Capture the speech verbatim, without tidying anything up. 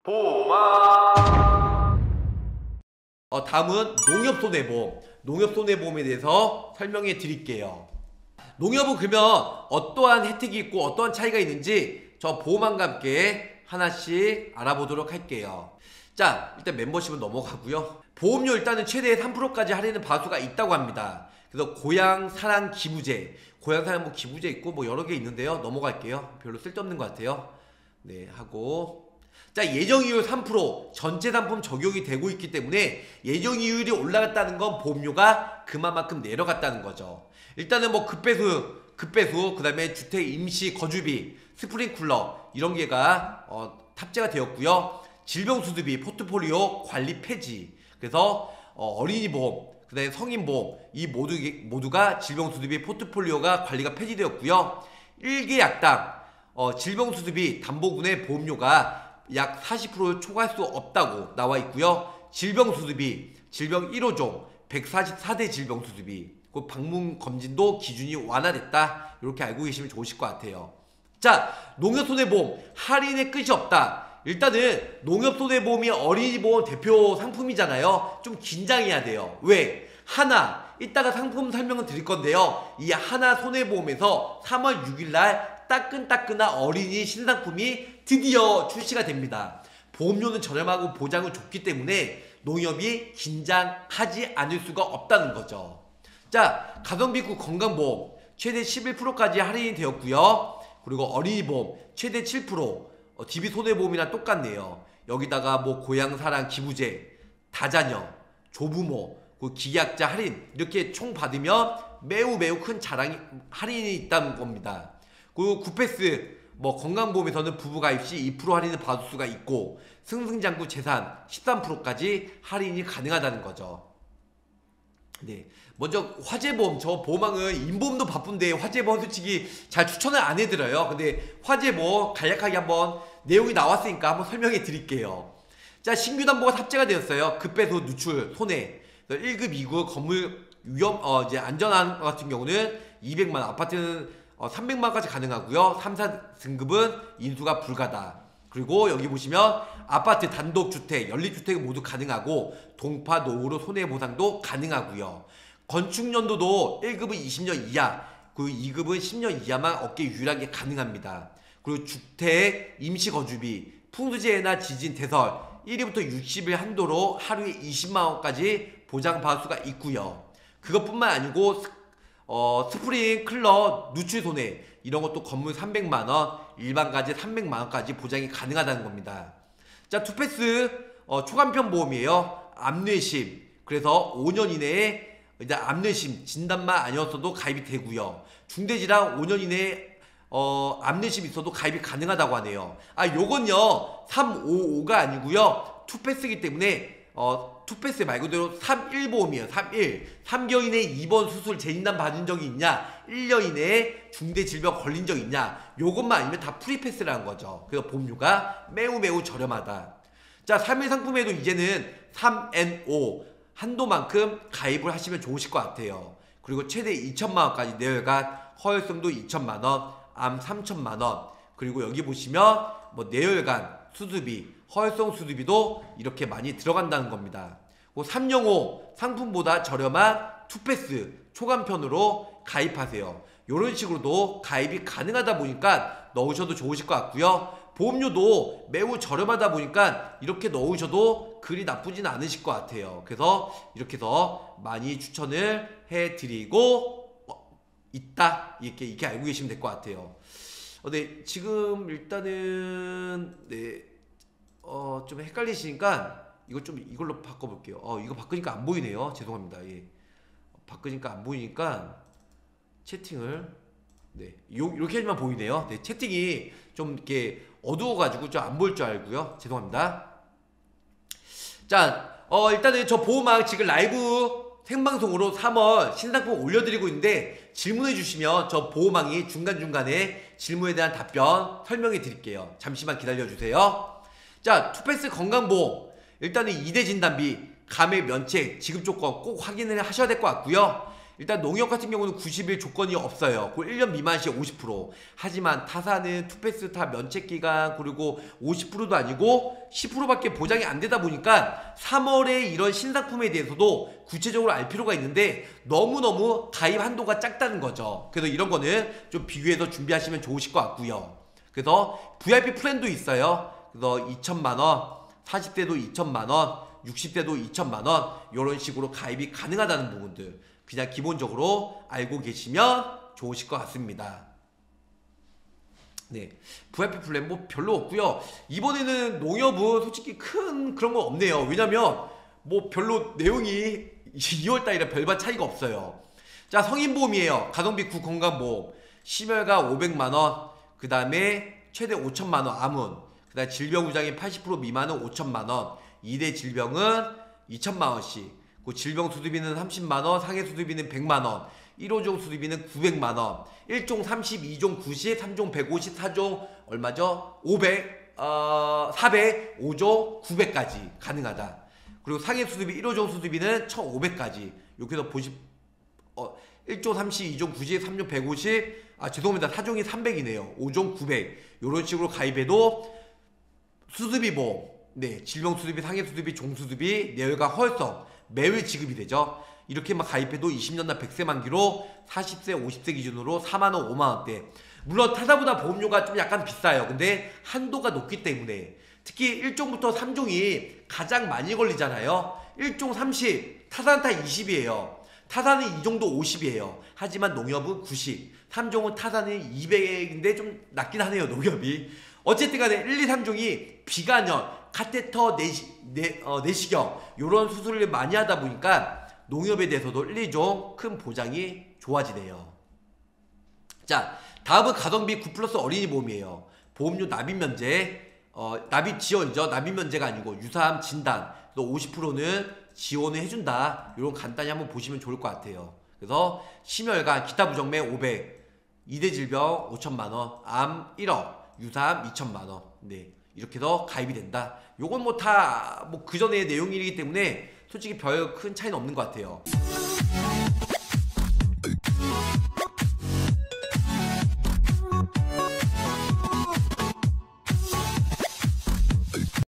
보호막. 어, 다음은 농협손해보험. 농협손해보험에 대해서 설명해 드릴게요. 농협은 그러면 어떠한 혜택이 있고 어떠한 차이가 있는지 저 보호망과 함께 하나씩 알아보도록 할게요. 자, 일단 멤버십은 넘어가고요. 보험료 일단은 최대 삼 퍼센트까지 할인은 바수가 있다고 합니다. 그래서 고향 사랑 기부제, 고향 사랑 뭐 기부제 있고 뭐 여러 개 있는데요. 넘어갈게요. 별로 쓸데없는 것 같아요. 네, 하고 자, 예정이율 삼 퍼센트 전체 상품 적용이 되고 있기 때문에 예정이율이 올라갔다는 건 보험료가 그만큼 내려갔다는 거죠. 일단은 뭐 급배수, 급배수, 그 다음에 주택 임시 거주비, 스프링쿨러 이런 게가 어, 탑재가 되었고요. 질병수수비, 포트폴리오 관리 폐지. 그래서 어, 어린이 보험, 그 다음에 성인 보험 이 모두, 모두가 질병수수비, 포트폴리오가 관리가 폐지되었고요. 일 개 약당 어, 질병수수비 담보군의 보험료가 약 사십 퍼센트 초과할 수 없다고 나와 있고요. 질병수수비, 질병 일 호종, 백사십사 대 질병수수비, 그 방문 검진도 기준이 완화됐다. 이렇게 알고 계시면 좋으실 것 같아요. 자, 농협손해보험 할인의 끝이 없다. 일단은 농협손해보험이 어린이보험 대표 상품이잖아요. 좀 긴장해야 돼요. 왜? 하나, 이따가 상품 설명을 드릴 건데요. 이 하나손해보험에서 삼월 육일날 따끈따끈한 어린이 신상품이 드디어 출시가 됩니다. 보험료는 저렴하고 보장은 좋기 때문에 농협이 긴장하지 않을 수가 없다는 거죠. 자, 가성비급 건강보험 최대 십일 퍼센트까지 할인이 되었고요. 그리고 어린이보험 최대 칠 퍼센트, 어, 디비손해보험이랑 똑같네요. 여기다가 뭐 고향사랑 기부제, 다자녀, 조부모, 그 기약자 할인 이렇게 총 받으면 매우 매우 큰 자랑이 할인이 있다는 겁니다. 그리고 구패스 뭐 건강보험에서는 부부가입 시 이 퍼센트 할인을 받을 수가 있고 승승장구 재산 십삼 퍼센트까지 할인이 가능하다는 거죠. 네, 먼저 화재보험, 저 보험왕은 인보험도 바쁜데 화재보험 솔직히 잘 추천을 안 해드려요. 근데 화재보험 간략하게 한번 내용이 나왔으니까 한번 설명해 드릴게요. 자, 신규 담보가 탑재가 되었어요. 급배수 누출 손해 일 급 이 급 건물 위험 어 이제 안전한 같은 경우는 이백만 원, 아파트는 어, 삼백만 원까지 가능하고요. 삼, 사 등급은 인수가 불가다. 그리고 여기 보시면 아파트 단독주택, 연립주택은 모두 가능하고 동파 노후로 손해보상도 가능하고요. 건축연도도 일 급은 이십 년 이하, 그리고 이 급은 십 년 이하만 업계 유일하게 가능합니다. 그리고 주택, 임시거주비, 풍수재해나 지진, 대설 일 위부터 육십 일 한도로 하루에 이십만 원까지 보장받을 수가 있고요. 그것뿐만 아니고 어, 스프링클러 누출 손해 이런 것도 건물 삼백만 원, 일반가제 삼백만 원까지 보장이 가능하다는 겁니다. 자, 투패스 어, 초간편 보험이에요. 암뇌심. 그래서 오 년 이내에 이제 암뇌심 진단만 아니었어도 가입이 되고요. 중대질환 오 년 이내에 어, 암뇌심 있어도 가입이 가능하다고 하네요. 아, 요건요 삼백오십오가 아니고요 투패스이기 때문에 어, 투패스 말 그대로 삼십일 보험이에요. 삼십일. 삼 개월 이내에 입원 수술 재진단 받은 적이 있냐, 일 년 이내에 중대질병 걸린 적 있냐, 요것만 아니면 다 프리패스라는 거죠. 그래서 보험료가 매우 매우 저렴하다. 자, 삼 일 상품에도 이제는 삼 엔 오 한도만큼 가입을 하시면 좋으실 것 같아요. 그리고 최대 이천만 원까지 뇌혈관, 허혈성도 이천만 원, 암 삼천만 원, 그리고 여기 보시면 뭐 뇌혈관 수술비, 허혈성 수술비도 이렇게 많이 들어간다는 겁니다. 삼영오 상품보다 저렴한 투패스 초간편으로 가입하세요. 이런 식으로도 가입이 가능하다 보니까 넣으셔도 좋으실 것 같고요. 보험료도 매우 저렴하다 보니까 이렇게 넣으셔도 그리 나쁘진 않으실 것 같아요. 그래서 이렇게 해서 많이 추천을 해드리고 있다, 이렇게, 이렇게 알고 계시면 될 것 같아요. 어, 네, 지금 일단은 네, 어, 좀 헷갈리시니까 이거 좀 이걸로 바꿔볼게요. 어, 이거 바꾸니까 안 보이네요. 죄송합니다. 예. 바꾸니까 안 보이니까 채팅을 네, 요, 이렇게 하면 보이네요. 네, 채팅이 좀 이렇게 어두워가지고 좀 안 보일 줄 알고요. 죄송합니다. 자, 어, 일단은 저 보호막 지금 라이브 생방송으로 삼월 신상품 올려드리고 있는데 질문해 주시면 저 보호망이 중간중간에 질문에 대한 답변 설명해 드릴게요. 잠시만 기다려 주세요. 자, 투패스 건강보험 일단은 이 대 진단비, 감액 면책, 지급 조건 꼭 확인을 하셔야 될 것 같고요. 일단 농협 같은 경우는 구십 일 조건이 없어요. 그 일 년 미만 시 오십 퍼센트. 하지만 타사는 투패스타 면책기간 그리고 오십 퍼센트도 아니고 십 퍼센트밖에 보장이 안 되다 보니까 삼월에 이런 신상품에 대해서도 구체적으로 알 필요가 있는데 너무너무 가입 한도가 작다는 거죠. 그래서 이런 거는 좀 비교해서 준비하시면 좋으실 것 같고요. 그래서 브이아이피 플랜도 있어요. 그래서 이천만 원, 사십 대도 이천만 원, 육십 대도 이천만 원 이런 식으로 가입이 가능하다는 부분들 그냥 기본적으로 알고 계시면 좋으실 것 같습니다. 네, 브이아이피 플랜 뭐 별로 없고요. 이번에는 농협은 솔직히 큰 그런 건 없네요. 왜냐면 뭐 별로 내용이 이월 달이라 별반 차이가 없어요. 자, 성인보험이에요. 가성비 구 건강보험 심혈관 오백만 원, 그 다음에 최대 오천만 원 암은, 그 다음에 질병부장이 팔십 퍼센트 미만은 오천만 원, 이 대 질병은 이천만 원씩, 그 질병 수술비는 삼십만 원, 상해 수술비는 백만 원, 일 호종 수술비는 구백만 원, 일 종 삼십, 이 종 구십, 삼 종 백오십, 사 종 얼마죠? 오백, 어, 사백, 오 종 구백까지 가능하다. 그리고 상해 수술비 일 호종 수술비는 천오백까지. 이렇게 해서 보시, 어, 일 종 삼십, 이 종 구십, 삼 종 백오십, 아 죄송합니다. 사 종이 삼백이네요. 오 종 구백. 이런 식으로 가입해도 수술비 보험, 네, 질병 수술비, 상해 수술비, 종 수술비, 뇌혈관 허혈성 매월 지급이 되죠. 이렇게만 가입해도 이십 년 날 백 세 만기로 사십 세, 오십 세 기준으로 사만 원, 오만 원대. 물론 타사보다 보험료가 좀 약간 비싸요. 근데 한도가 높기 때문에 특히 일 종부터 삼 종이 가장 많이 걸리잖아요. 일 종 삼십, 타사는 다 이십이에요. 타사는 이 종도 오십이에요. 하지만 농협은 구십, 삼 종은 타사는 이백인데 좀 낮긴 하네요. 농협이. 어쨌든 간에 일, 이, 삼 종이 비간염, 카테터, 내시, 내, 어, 내시경 이런 수술을 많이 하다 보니까 농협에 대해서도 일, 이 종 큰 보장이 좋아지네요. 자, 다음은 가성비 구 플러스 어린이 보험이에요. 보험료 납입 면제, 어, 납입 지원이죠. 납입 면제가 아니고 유사암 진단, 또 오십 퍼센트는 지원을 해준다. 이런 간단히 한번 보시면 좋을 것 같아요. 그래서 심혈관, 기타 부정맥 오백, 이 대 질병 오천만 원, 암 일억, 유사암 이천만 원. 네, 이렇게 해서 가입이 된다. 요건 뭐 다 뭐 그 전의 내용이기 때문에 솔직히 별 큰 차이는 없는 것 같아요.